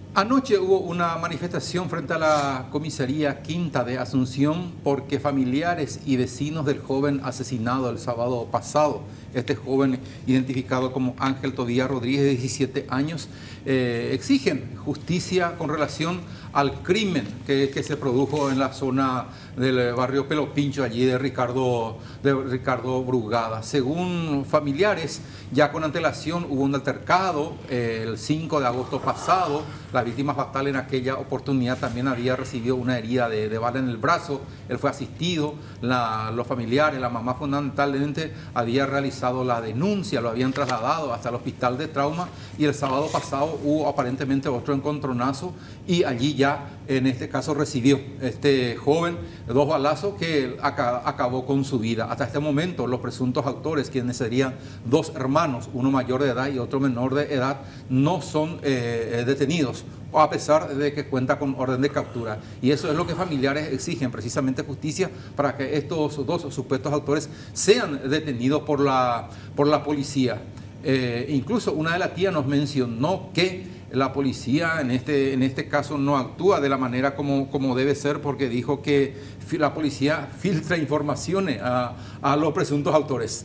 Anoche hubo una manifestación frente a la comisaría Quinta de Asunción porque familiares y vecinos del joven asesinado el sábado pasado, este joven identificado como Ángel Tobías Rodríguez, de 17 años, exigen justicia con relación al crimen que se produjo en la zona del barrio Pelopincho, allí de Ricardo Brugada. Según familiares, ya con antelación hubo un altercado el 5 de agosto pasado. La víctima fatal en aquella oportunidad también había recibido una herida de bala en el brazo. Él fue asistido. Los familiares, la mamá fundamentalmente, había realizado la denuncia, lo habían trasladado hasta el hospital de trauma, y el sábado pasado hubo aparentemente otro encontronazo y allí ya en este caso recibió este joven 2 balazos que acabó con su vida. Hasta este momento los presuntos autores, quienes serían 2 hermanos, uno mayor de edad y otro menor de edad, no son detenidos, a pesar de que cuenta con orden de captura. Y eso es lo que familiares exigen, precisamente justicia, para que estos 2 supuestos autores sean detenidos por la policía. Incluso una de las tías nos mencionó que la policía en este caso no actúa de la manera como debe ser, porque dijo que la policía filtra informaciones a los presuntos autores.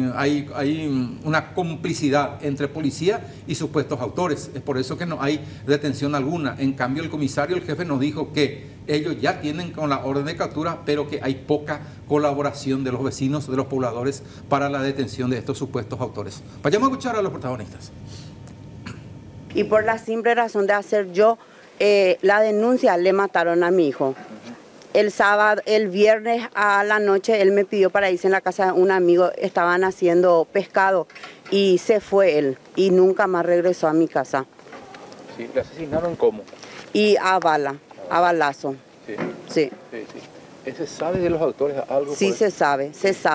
Hay una complicidad entre policía y supuestos autores. Es por eso que no hay detención alguna. En cambio, el comisario, el jefe, nos dijo que ellos ya tienen con la orden de captura, pero que hay poca colaboración de los vecinos, de los pobladores, para la detención de estos supuestos autores. Vayamos a escuchar a los protagonistas. Y por la simple razón de hacer yo la denuncia, le mataron a mi hijo. El viernes a la noche, él me pidió para irse en la casa de un amigo, estaban haciendo pescado y se fue él y nunca más regresó a mi casa. Sí, ¿le asesinaron cómo? Y a balazo. Sí. Sí. ¿Se sabe de los autores algo? Sí, se sabe.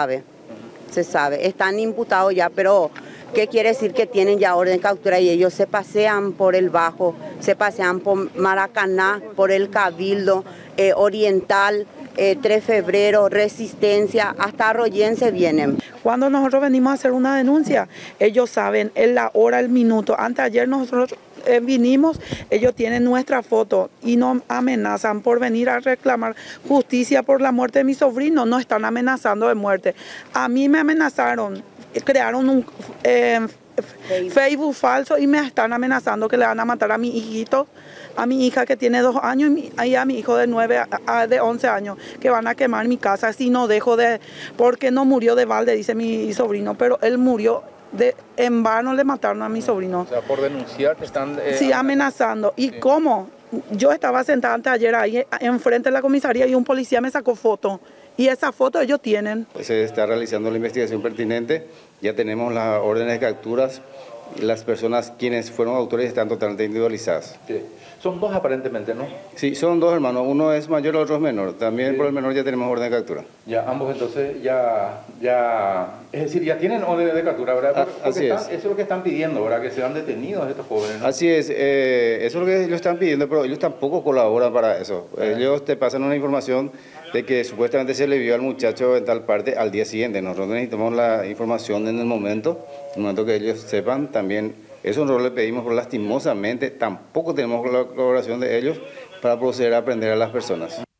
Están imputados ya, pero ¿qué quiere decir? Que tienen ya orden de captura y ellos se pasean por el Bajo, se pasean por Maracaná, por el Cabildo, Oriental, 3 de febrero, Resistencia, hasta Arroyense vienen. Cuando nosotros venimos a hacer una denuncia, ellos saben la hora, el minuto. Anteayer nosotros vinimos, ellos tienen nuestra foto y nos amenazan por venir a reclamar justicia por la muerte de mi sobrino. No están amenazando de muerte. A mí me amenazaron, crearon un Facebook falso y me están amenazando que le van a matar a mi hijito, a mi hija que tiene 2 años y a mi hijo de 11 años, que van a quemar mi casa si no dejo porque no murió de balde, dice mi sobrino, pero él murió en vano, le mataron a mi sobrino. O sea, por denunciar te están... sí, amenazando. ¿Y sí? ¿Cómo? Yo estaba sentada anteayer ahí enfrente de la comisaría y un policía me sacó foto. Y esa foto ellos tienen. Se está realizando la investigación pertinente, ya tenemos las órdenes de capturas y las personas quienes fueron autores están totalmente individualizadas. Sí. Son 2 aparentemente, ¿no? Sí, son 2 hermanos, uno es mayor, el otro es menor. También sí. Por el menor ya tenemos orden de captura. Ya, ambos entonces es decir, ya tienen orden de captura, ¿verdad? Así es. Eso es lo que están pidiendo, ¿verdad? Que sean detenidos estos jóvenes, ¿no? Así es, eso es lo que ellos están pidiendo, pero ellos tampoco colaboran para eso. Ellos te pasan una información de que supuestamente se le vio al muchacho en tal parte al día siguiente. Nosotros necesitamos la información en el momento que ellos sepan también. Eso nosotros le pedimos, pero lastimosamente tampoco tenemos la colaboración de ellos para proceder a aprender a las personas.